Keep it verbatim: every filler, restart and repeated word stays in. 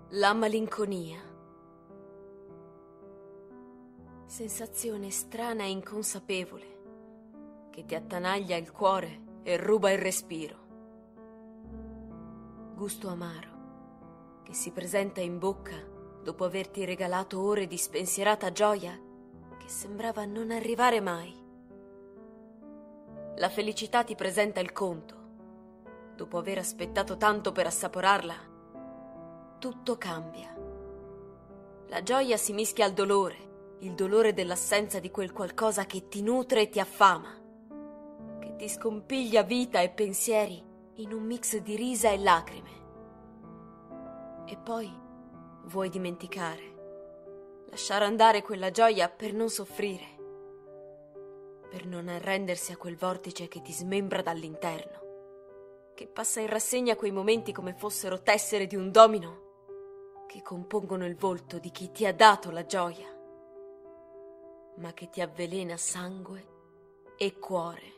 La malinconia. Sensazione strana e inconsapevole che ti attanaglia il cuore e ruba il respiro. Gusto amaro che si presenta in bocca dopo averti regalato ore di spensierata gioia che sembrava non arrivare mai. La felicità ti presenta il conto. Dopo aver aspettato tanto per assaporarla, tutto cambia. La gioia si mischia al dolore, il dolore dell'assenza di quel qualcosa che ti nutre e ti affama, che ti scompiglia vita e pensieri in un mix di risa e lacrime. E poi vuoi dimenticare, lasciare andare quella gioia per non soffrire, per non arrendersi a quel vortice che ti smembra dall'interno, che passa in rassegna quei momenti come fossero tessere di un domino che compongono il volto di chi ti ha dato la gioia, ma che ti avvelena sangue e cuore.